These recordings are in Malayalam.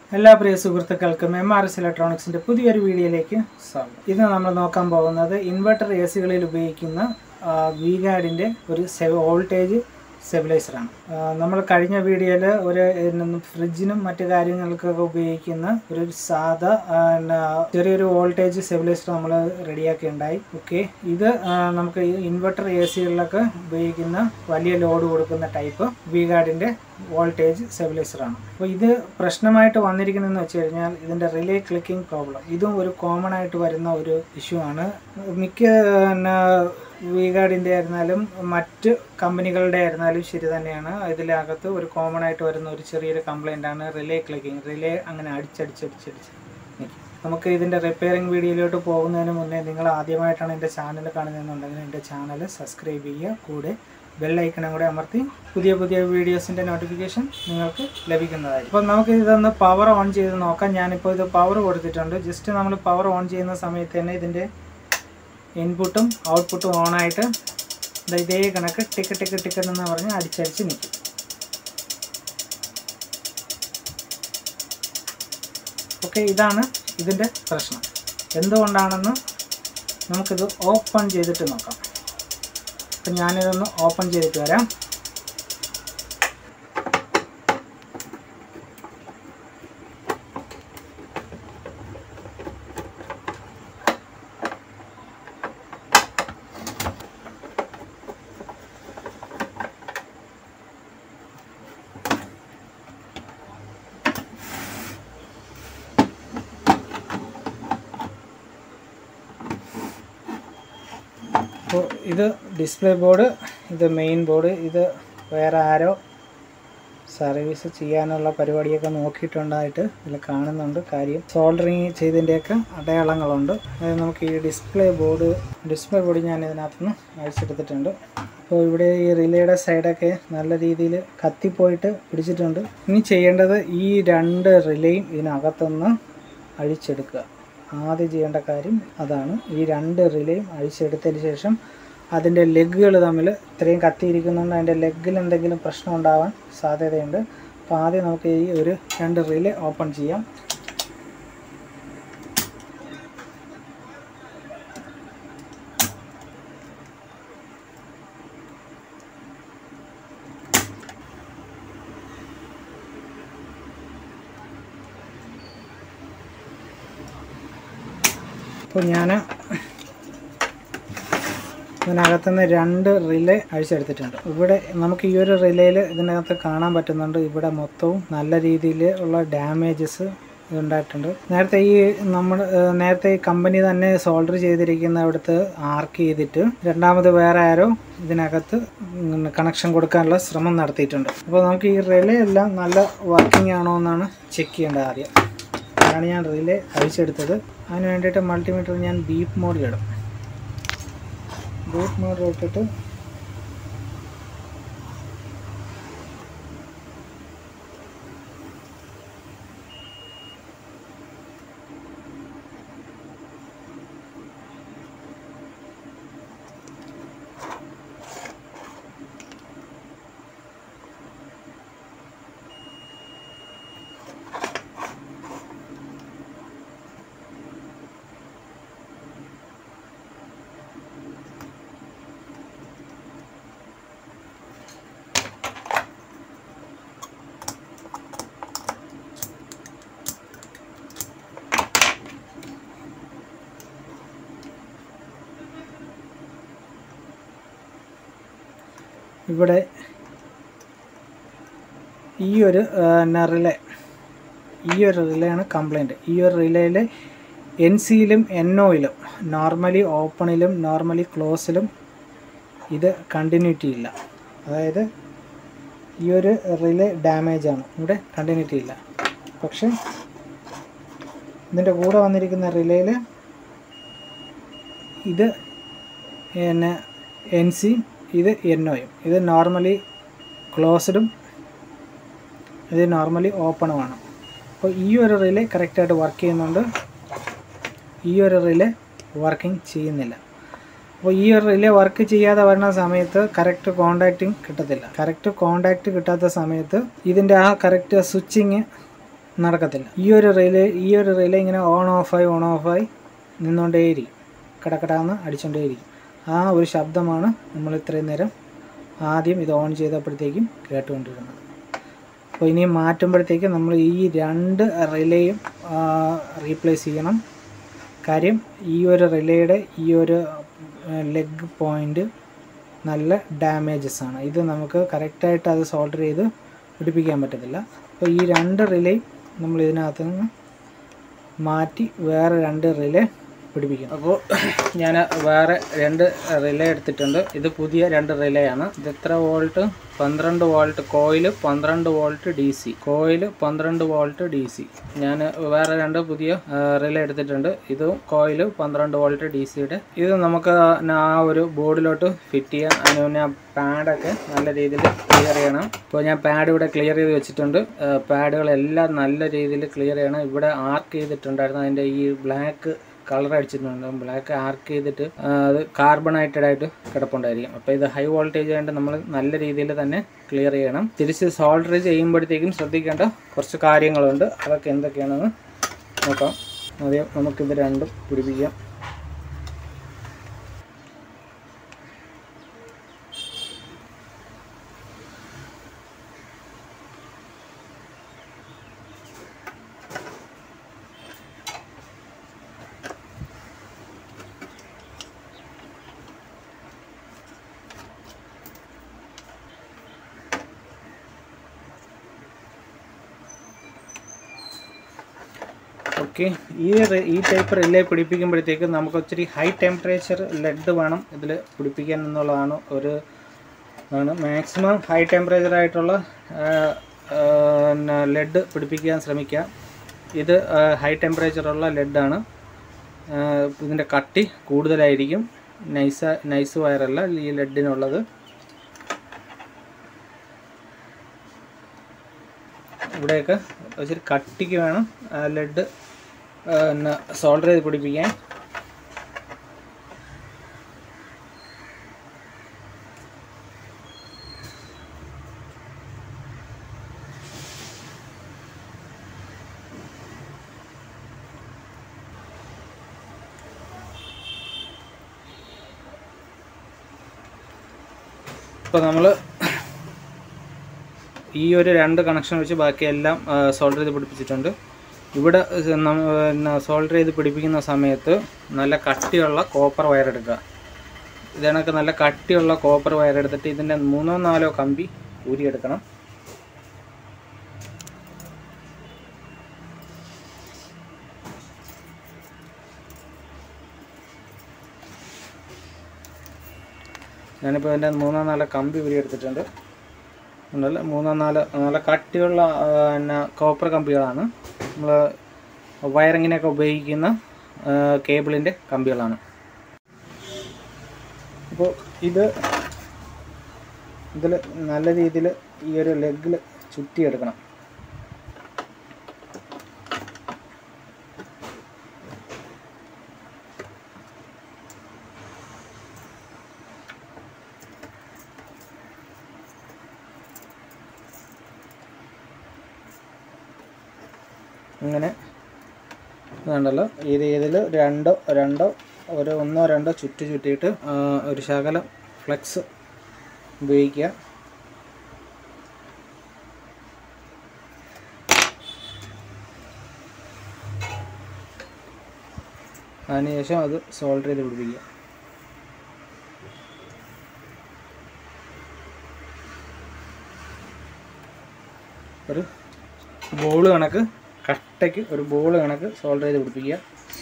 എല്ലാ പ്രിയ സുഹൃത്തുക്കൾക്കും MRS ഇലക്ട്രോണിക്സിന്റെ പുതിയൊരു വീഡിയോയിലേക്ക് സ്വാഗതം. ഇന്ന് നമ്മൾ നോക്കാൻ പോകുന്നത് ഇൻവെർട്ടർ എസികളിൽ ഉപയോഗിക്കുന്ന V-ഗാർഡിന്റെ ഒരു വോൾട്ടേജ് സ്റ്റെബിലൈസറാണ്. നമ്മൾ കഴിഞ്ഞ വീഡിയോയിൽ ഒരു ഫ്രിഡ്ജിനും മറ്റു കാര്യങ്ങൾക്കൊക്കെ ഉപയോഗിക്കുന്ന ഒരു സാധാ ചെറിയൊരു വോൾട്ടേജ് സ്റ്റെബിലൈസർ നമ്മൾ റെഡിയാക്കിയുണ്ടായി. ഓക്കെ, ഇത് നമുക്ക് ഇൻവെർട്ടർ എസികളിലൊക്കെ ഉപയോഗിക്കുന്ന വലിയ ലോഡ് കൊടുക്കുന്ന ടൈപ്പ് V-ഗാർഡിന്റെ വോൾട്ടേജ് സ്റ്റെബിലൈസറാണ്. അപ്പോൾ ഇത് പ്രശ്നമായിട്ട് വന്നിരിക്കുന്നതെന്ന് വെച്ച് കഴിഞ്ഞാൽ ഇതിൻ്റെ റിലേ ക്ലിക്കിംഗ് പ്രോബ്ലം. ഇതും ഒരു കോമൺ ആയിട്ട് വരുന്ന ഒരു ഇഷ്യൂ ആണ്. മിക്ക V-ഗാർഡിൻ്റെ ആയിരുന്നാലും മറ്റ് കമ്പനികളുടെ ആയിരുന്നാലും ശരി തന്നെയാണ്. ഇതിനകത്ത് ഒരു കോമൺ ആയിട്ട് വരുന്ന ഒരു ചെറിയൊരു കംപ്ലൈൻ്റ് ആണ് റിലേ ക്ലിക്കിംഗ്. റിലേ അങ്ങനെ അടിച്ചടിച്ച് നിൽക്കും. നമുക്ക് ഇതിൻ്റെ റിപ്പയറിംഗ് വീഡിയോയിലോട്ട് പോകുന്നതിന് മുന്നേ നിങ്ങൾ ആദ്യമായിട്ടാണ് എൻ്റെ ചാനൽ കാണുന്നതെന്നുണ്ടെങ്കിൽ എൻ്റെ ചാനൽ സബ്സ്ക്രൈബ് ചെയ്യുക, കൂടെ ബെല്ലൈക്കണും കൂടെ അമർത്തി പുതിയ വീഡിയോസിൻ്റെ നോട്ടിഫിക്കേഷൻ നിങ്ങൾക്ക് ലഭിക്കുന്നതായിരിക്കും. അപ്പോൾ നമുക്ക് ഇതൊന്ന് പവർ ഓൺ ചെയ്ത് നോക്കാം. ഞാനിപ്പോൾ ഇത് പവർ കൊടുത്തിട്ടുണ്ട്. ജസ്റ്റ് നമ്മൾ പവർ ഓൺ ചെയ്യുന്ന സമയത്ത് തന്നെ ഇതിൻ്റെ ഇൻപുട്ടും ഔട്ട്പുട്ടും ഓണായിട്ട് ഇതേ കണക്ക് ടിക്ക് എന്ന് പറഞ്ഞ് അടിച്ചടിച്ച് നിൽക്കും. ഓക്കെ, ഇതാണ് ഇതിൻ്റെ പ്രശ്നം. എന്തുകൊണ്ടാണെന്ന് നമുക്കിത് ഓപ്പൺ ചെയ്തിട്ട് നോക്കാം. അപ്പം ഞാനിതൊന്ന് ഓപ്പൺ ചെയ്തിട്ട് വരാം. അപ്പോൾ ഇത് ഡിസ്പ്ലേ ബോർഡ്, ഇത് മെയിൻ ബോർഡ്, ഇത് വേറെ ആരോ സർവീസ് ചെയ്യാനുള്ള പരിപാടിയൊക്കെ നോക്കിയിട്ടുണ്ടായിട്ട് ഇതിൽ കാണുന്നുണ്ട്. കാര്യം സോൾഡറിങ് ചെയ്തതിൻ്റെയൊക്കെ അടയാളങ്ങളുണ്ട്. അതായത് നമുക്ക് ഈ ഡിസ്പ്ലേ ബോർഡ് ഞാൻ ഇതിനകത്തുനിന്ന് അഴിച്ചെടുത്തിട്ടുണ്ട്. അപ്പോൾ ഇവിടെ ഈ റിലേയുടെ സൈഡൊക്കെ നല്ല രീതിയിൽ കത്തിപ്പോയിട്ട് പിടിച്ചിട്ടുണ്ട്. ഇനി ചെയ്യേണ്ടത് ഈ രണ്ട് റിലേയും ഇതിനകത്തുനിന്ന് അഴിച്ചെടുക്കുക. ആദ്യം ചെയ്യേണ്ട കാര്യം അതാണ്. ഈ രണ്ട് റിലേയും അഴിച്ചെടുത്തതിന് ശേഷം അതിൻ്റെ ലെഗുകൾ തമ്മിൽ ഇത്രയും കത്തിയിരിക്കുന്നുണ്ട്, അതിൻ്റെ ലെഗിൽ എന്തെങ്കിലും പ്രശ്നം ഉണ്ടാവാൻ സാധ്യതയുണ്ട്. അപ്പോൾ ആദ്യം നമുക്ക് ഈ ഒരു രണ്ട് റിലേ ഓപ്പൺ ചെയ്യാം. അപ്പോൾ ഞാൻ ഇതിനകത്തുനിന്ന് രണ്ട് റിലേ അഴിച്ചെടുത്തിട്ടുണ്ട്. ഇവിടെ നമുക്ക് ഈ ഒരു റിലേയിൽ ഇതിനകത്ത് കാണാൻ പറ്റുന്നുണ്ട്, ഇവിടെ മൊത്തവും നല്ല രീതിയിൽ ഉള്ള ഡാമേജസ് ഉണ്ടായിട്ടുണ്ട്. നേരത്തെ ഈ കമ്പനി തന്നെ സോൾഡർ ചെയ്തിരിക്കുന്ന അവിടുത്തെ ആർക്ക് ചെയ്തിട്ട് രണ്ടാമത് വേറെ ആരോ ഇതിനകത്ത് കണക്ഷൻ കൊടുക്കാനുള്ള ശ്രമം നടത്തിയിട്ടുണ്ട്. അപ്പോൾ നമുക്ക് ഈ റിലേ എല്ലാം നല്ല വർക്കിംഗ് ആണോ എന്നാണ് ചെക്ക് ചെയ്യേണ്ടത് ആദ്യം. അതാണ് ഞാൻ റിലേ അഴിച്ചെടുത്തത്. അതിന് വേണ്ടിയിട്ട് മൾട്ടിമീറ്റർ ഞാൻ ബീപ്പ് മോഡിലിടും. ബീപ്പ് മോഡിലിട്ടിട്ട് ഇവിടെ ഈ ഒരു റിലേയാണ് കംപ്ലൈൻറ്റ്. ഈ ഒരു റിലേയിൽ NCയിലും NOയിലും നോർമലി ഓപ്പണിലും നോർമലി ക്ലോസിലും ഇത് കണ്ടിന്യൂറ്റി ഇല്ല. അതായത് ഈ ഒരു റിലേ ഡാമേജാണ്, ഇവിടെ കണ്ടിന്യൂറ്റി ഇല്ല. പക്ഷെ ഇതിൻ്റെ കൂടെ വന്നിരിക്കുന്ന റിലേയിൽ ഇത് NC, ഇത് NOയും, ഇത് നോർമലി ക്ലോസ്ഡും ഇത് നോർമലി ഓപ്പണുമാണ്. അപ്പോൾ ഈ ഒരു റിലേ കറക്റ്റായിട്ട് വർക്ക് ചെയ്യുന്നുണ്ട്, ഈ ഒരു റിലേ വർക്കിംഗ് ചെയ്യുന്നില്ല. അപ്പോൾ ഈ ഒരു റിലേ വർക്ക് ചെയ്യാതെ വരുന്ന സമയത്ത് കറക്റ്റ് കോണ്ടാക്റ്റിംഗ് കിട്ടത്തില്ല. കറക്റ്റ് കോണ്ടാക്റ്റ് കിട്ടാത്ത സമയത്ത് ഇതിൻ്റെ ആ കറക്റ്റ് സ്വിച്ചിങ് നടക്കത്തില്ല. ഈ ഒരു റിലേ ഇങ്ങനെ ഓൺ ഓഫായി നിന്നുകൊണ്ടേയിരിക്കും, കടകടാന്ന് അടിച്ചുകൊണ്ടേയിരിക്കും. ആ ഒരു ശബ്ദമാണ് നമ്മൾ ഇത്രയും നേരം ആദ്യം ഇത് ഓൺ ചെയ്തപ്പോഴത്തേക്കും കേട്ടുകൊണ്ടിരുന്നത്. അപ്പോൾ ഇനി മാറ്റുമ്പോഴത്തേക്കും നമ്മൾ ഈ 2 റിലേയും റീപ്ലേസ് ചെയ്യണം. കാര്യം ഈ ഒരു റിലേയുടെ ഈ ഒരു ലെഗ് പോയിൻ്റ് നല്ല ഡാമേജസ് ആണ്. ഇത് നമുക്ക് കറക്റ്റായിട്ട് അത് സോൾഡർ ചെയ്ത് പിടിപ്പിക്കാൻ പറ്റത്തില്ല. അപ്പോൾ ഈ 2 റിലേ നമ്മൾ ഇതിനകത്ത് നിന്ന് മാറ്റി വേറെ 2 റിലേ പിടിപ്പിക്കും. അപ്പോൾ ഞാൻ വേറെ 2 റിലേ എടുത്തിട്ടുണ്ട്. ഇത് പുതിയ 2 റിലേ ആണ്. ഇത് എത്ര volt? 12 volt coil, 12 volt DC. Coil 12 volt DC. ഞാൻ വേറെ 2 പുതിയ റിലേ എടുത്തിട്ടുണ്ട്. ഇതും കോയിൽ 12 വോൾട്ട് DCയുടെ. ഇത് നമുക്ക് ആ ഒരു ബോർഡിലോട്ട് ഫിറ്റ് ചെയ്യാം. അതിന് മുന്നേ പാഡൊക്കെ നല്ല രീതിയിൽ ക്ലിയർ ചെയ്യണം. ഇപ്പോൾ ഞാൻ പാഡ് ഇവിടെ ക്ലിയർ ചെയ്ത് വെച്ചിട്ടുണ്ട്. പാഡുകളെല്ലാം നല്ല രീതിയിൽ ക്ലിയർ ചെയ്യണം. ഇവിടെ ആർക്ക് ചെയ്തിട്ടുണ്ടായിരുന്നു, അതിൻ്റെ ഈ ബ്ലാക്ക് കളർ അടിച്ചിട്ടുണ്ട്. ബ്ലാക്ക് ആർക്ക് ചെയ്തിട്ട് അത് കാർബണൈറ്റഡ് ആയിട്ട് കിടപ്പുണ്ടായിരിക്കും. അപ്പോൾ ഇത് ഹൈ വോൾട്ടേജ് ആയിട്ട് നമ്മൾ നല്ല രീതിയിൽ തന്നെ ക്ലിയർ ചെയ്യണം. തിരിച്ച് സോൾഡർ ചെയ്യുമ്പോഴത്തേക്കും ശ്രദ്ധിക്കേണ്ട കുറച്ച് കാര്യങ്ങളുണ്ട്. അതൊക്കെ എന്തൊക്കെയാണെന്ന് നോക്കാം. ആദ്യം നമുക്കിത് രണ്ടും പിടിപ്പിക്കാം. ഓക്കെ, ഈ ടൈപ്പ് റിലേ പിടിപ്പിക്കുമ്പോഴത്തേക്ക് നമുക്ക് ഒത്തിരി ഹൈ ടെമ്പറേച്ചർ ലെഡ് വേണം ഇതിൽ പിടിപ്പിക്കാൻ എന്നുള്ളതാണ് മാക്സിമം ഹൈ ടെമ്പറേച്ചർ ആയിട്ടുള്ള ലെഡ് പിടിപ്പിക്കാൻ ശ്രമിക്കുക. ഇത് ഹൈ ടെമ്പറേച്ചറുള്ള ലെഡാണ്. ഇതിൻ്റെ കട്ടി കൂടുതലായിരിക്കും. നൈസ് വയറല്ല ഈ ലെഡിനുള്ളത്. ഇവിടെയൊക്കെ ഒത്തിരി കട്ടിക്ക് വേണം ലെഡ് സോൾഡർ ചെയ്ത് പിടിപ്പിക്കാൻ. ഇപ്പോൾ നമ്മൾ ഈ ഒരു 2 കണക്ഷൻ വെച്ച് ബാക്കിയെല്ലാം സോൾഡർ ചെയ്ത് പിടിപ്പിച്ചിട്ടുണ്ട്. ഇവിടെ സോൾഡർ ചെയ്ത് പിടിപ്പിക്കുന്ന സമയത്ത് നല്ല കട്ടിയുള്ള കോപ്പർ വയർ എടുക്കുക. ഇതിനൊക്കെ നല്ല കട്ടിയുള്ള കോപ്പർ വയർ എടുത്തിട്ട് ഇതിൻ്റെ 3-4 കമ്പി ഊരിയെടുക്കണം. ഞാനിപ്പോൾ ഇതിൻ്റെ 3-4 കമ്പി ഊരിയെടുത്തിട്ടുണ്ട്. 3-4 നല്ല കട്ടിയുള്ള കോപ്പർ കമ്പികളാണ്. നമ്മൾ വയറിങ്ങിനൊക്കെ ഉപയോഗിക്കുന്ന കേബിളിൻ്റെ കമ്പികളാണ്. അപ്പോൾ ഇതിൽ നല്ല രീതിയിൽ ഈ ഒരു ലെഗിൽ ചുറ്റിയെടുക്കണം. ഇങ്ങനെ വേണ്ടല്ലോ. ഇതിൽ ഒന്നോ രണ്ടോ ചുറ്റിയിട്ട് ഒരു ശകലം ഫ്ലെക്സ് ഉപയോഗിക്കുക. അതിനുശേഷം അത് സോൾഡർ ചെയ്ത് പിടിപ്പിക്കുക. ഒരു ബോൾ കണക്ക് കട്ടയ്ക്ക് ഒരു ബോൾ കണക്ക് സോൾഡർ ചെയ്ത് പിടിപ്പിക്കുക.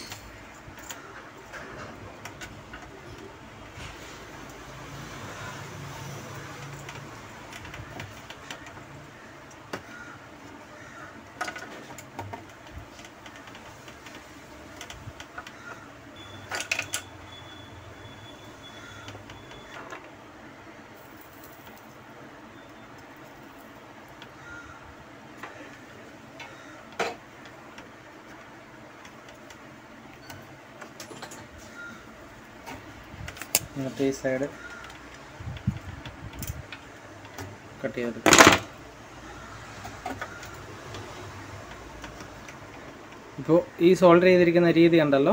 എന്നിട്ട് ഈ സൈഡ് കട്ട് ചെയ്തെടുക്കുക. ഇപ്പോൾ ഈ സോൾഡർ ചെയ്തിരിക്കുന്ന രീതി കണ്ടല്ലോ.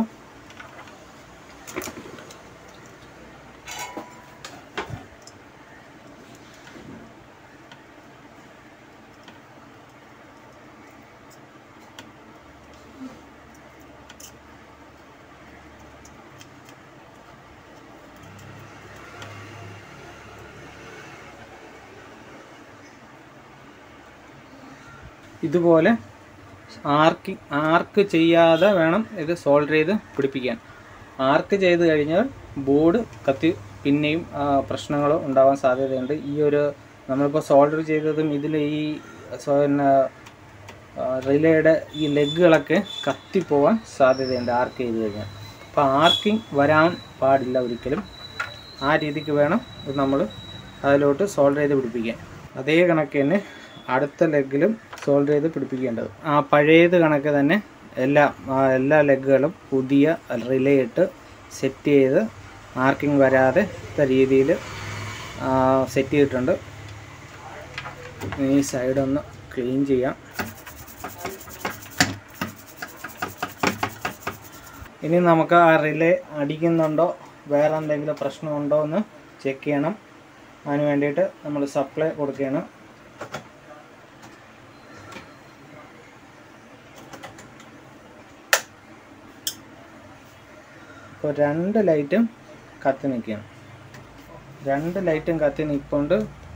ഇതുപോലെ ആർക്ക് ചെയ്യാതെ വേണം ഇത് സോൾഡർ ചെയ്ത് പിടിപ്പിക്കാൻ. ആർക്ക് ചെയ്ത് കഴിഞ്ഞാൽ ബോർഡ് കത്തി പിന്നെയും പ്രശ്നങ്ങൾ ഉണ്ടാവാൻ സാധ്യതയുണ്ട്. ഈ ഒരു നമ്മളിപ്പോൾ സോൾഡർ ചെയ്തതും ഇതിൽ ഈ റിലേയുടെ ഈ ലെഗുകളൊക്കെ കത്തിപ്പോവാൻ സാധ്യതയുണ്ട് ആർക്ക് ചെയ്ത് കഴിഞ്ഞാൽ. അപ്പോൾ ആർക്കിങ് വരാൻ പാടില്ല ഒരിക്കലും. ആ രീതിക്ക് വേണം ഇത് നമ്മൾ അതിലോട്ട് സോൾഡർ ചെയ്ത് പിടിപ്പിക്കാൻ. അതേ കണക്ക് തന്നെ അടുത്ത ലെഗിലും സോൾഡർ ചെയ്ത് പിടിപ്പിക്കേണ്ടത്. പഴയത് കണക്ക് തന്നെ എല്ലാ ലെഗുകളും പുതിയ റിലേ ഇട്ട് സെറ്റ് ചെയ്ത് ആർക്കിങ് വരാതെ രീതിയിൽ സെറ്റ് ചെയ്തിട്ടുണ്ട്. ഈ സൈഡൊന്ന് ക്ലീൻ ചെയ്യാം. ഇനി നമുക്ക് ആ റിലേ അടിക്കുന്നുണ്ടോ വേറെ എന്തെങ്കിലും പ്രശ്നമുണ്ടോ എന്ന് ചെക്ക് ചെയ്യണം. അതിന് വേണ്ടിയിട്ട് നമ്മൾ സപ്ലൈ കൊടുക്കുകയാണ്. ഇപ്പോൾ 2 ലൈറ്റും കത്തി നിൽക്കുകയാണ്. 2 ലൈറ്റും കത്തി നിൽക്കൊണ്ട്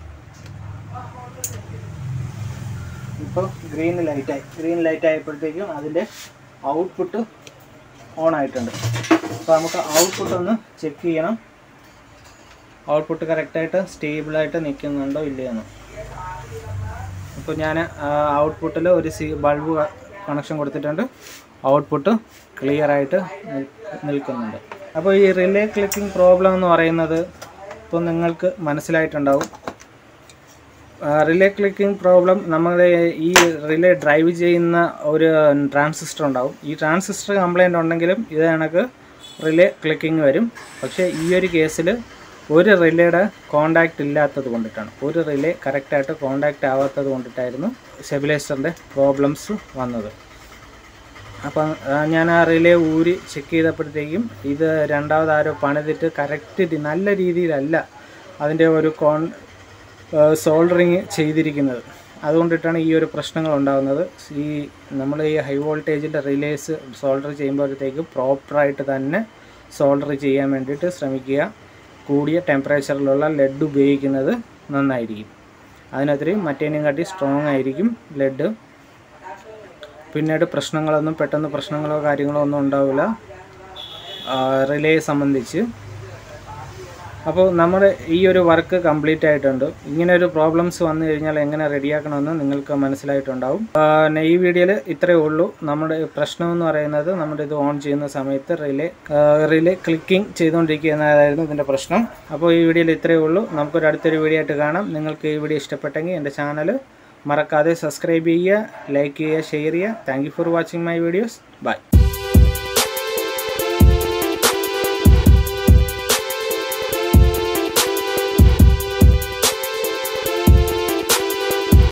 ഇപ്പോൾ ഗ്രീൻ ലൈറ്റ് ആയപ്പോഴത്തേക്കും അതിൻ്റെ ഔട്ട്പുട്ട് ഓൺ ആയിട്ടുണ്ട്. അപ്പോൾ നമുക്ക് ഔട്ട്പുട്ട് ഒന്ന് ചെക്ക് ചെയ്യണം. ഔട്ട്പുട്ട് കറക്റ്റായിട്ട് സ്റ്റേബിളായിട്ട് നിൽക്കുന്നുണ്ടോ ഇല്ലയെന്ന്. ഇപ്പോൾ ഞാൻ ഔട്ട്പുട്ടിൽ ഒരു ബൾബ് കണക്ഷൻ കൊടുത്തിട്ടുണ്ട്. ഔട്ട്പുട്ട് ക്ലിയർ ആയിട്ട് നിൽക്കുന്നുണ്ട്. അപ്പോൾ ഈ റിലേ ക്ലിക്കിംഗ് പ്രോബ്ലം എന്ന് പറയുന്നത് ഇപ്പോൾ നിങ്ങൾക്ക് മനസ്സിലായിട്ടുണ്ടാവും. റിലേ ക്ലിക്കിംഗ് പ്രോബ്ലം നമ്മുടെ ഈ റിലേ ഡ്രൈവ് ചെയ്യുന്ന ഒരു ട്രാൻസിസ്റ്റർ ഉണ്ടാവും. ഈ ട്രാൻസിസ്റ്റർ കംപ്ലൈൻ്റ് ഉണ്ടെങ്കിലും ഇത് കണക്ക് റിലേ ക്ലിക്കിംഗ് വരും. പക്ഷേ ഈ ഒരു കേസിൽ ഒരു റിലേയുടെ കോണ്ടാക്റ്റ് ഇല്ലാത്തത് കൊണ്ടിട്ടാണ്, ഒരു റിലേ കറക്റ്റായിട്ട് കോണ്ടാക്റ്റ് ആവാത്തത് കൊണ്ടിട്ടായിരുന്നു സ്റ്റെബിലൈസറിൻ്റെ പ്രോബ്ലംസ് വന്നത്. അപ്പം ഞാൻ ആ റിലേ ഊരി ചെക്ക് ചെയ്തപ്പോഴത്തേക്കും ഇത് രണ്ടാമത് ആരോ പണിതിട്ട് കറക്റ്റ് നല്ല രീതിയിലല്ല അതിൻ്റെ ഒരു സോൾഡറിങ് ചെയ്തിരിക്കുന്നത്. അതുകൊണ്ടിട്ടാണ് ഈ ഒരു പ്രശ്നങ്ങൾ ഉണ്ടാകുന്നത്. നമ്മൾ ഈ ഹൈ വോൾട്ടേജിൻ്റെ റിലേസ് സോൾഡർ ചെയ്യുമ്പോഴത്തേക്കും പ്രോപ്പറായിട്ട് തന്നെ സോൾഡർ ചെയ്യാൻ വേണ്ടിയിട്ട് ശ്രമിക്കുക. കൂടിയ ടെമ്പറേച്ചറിലുള്ള ലെഡ് ഉപയോഗിക്കുന്നത് നന്നായിരിക്കും. അതിനകത്ത് മറ്റേനും കാട്ടി സ്ട്രോങ് ആയിരിക്കും ലെഡ്. പിന്നീട് പെട്ടെന്ന് പ്രശ്നങ്ങളോ കാര്യങ്ങളോ ഒന്നും ഉണ്ടാവില്ല റിലേ സംബന്ധിച്ച്. അപ്പോൾ നമ്മുടെ ഈ ഒരു വർക്ക് കംപ്ലീറ്റ് ആയിട്ടുണ്ട്. ഇങ്ങനെ ഒരു പ്രോബ്ലംസ് വന്നു കഴിഞ്ഞാൽ എങ്ങനെ റെഡിയാക്കണമെന്ന് നിങ്ങൾക്ക് മനസ്സിലായിട്ടുണ്ടാവും. ഈ വീഡിയോയിൽ ഇത്രയേ ഉള്ളൂ. നമ്മുടെ പ്രശ്നമെന്ന് പറയുന്നത് നമ്മുടെ ഇത് ഓൺ ചെയ്യുന്ന സമയത്ത് റിലേ ക്ലിക്കിംഗ് ചെയ്തുകൊണ്ടിരിക്കുന്നതായിരുന്നു ഇതിൻ്റെ പ്രശ്നം. അപ്പോൾ ഈ വീഡിയോയിൽ ഇത്രയേ ഉള്ളൂ. നമുക്കൊരു അടുത്തൊരു വീഡിയോ ആയിട്ട് കാണാം. നിങ്ങൾക്ക് ഈ വീഡിയോ ഇഷ്ടപ്പെട്ടെങ്കിൽ എൻ്റെ ചാനൽ മറക്കാതെ സബ്സ്ക്രൈബ് ചെയ്യുക, ലൈക്ക് ചെയ്യുക, ഷെയർ ചെയ്യുക. Thank you for watching my videos. By.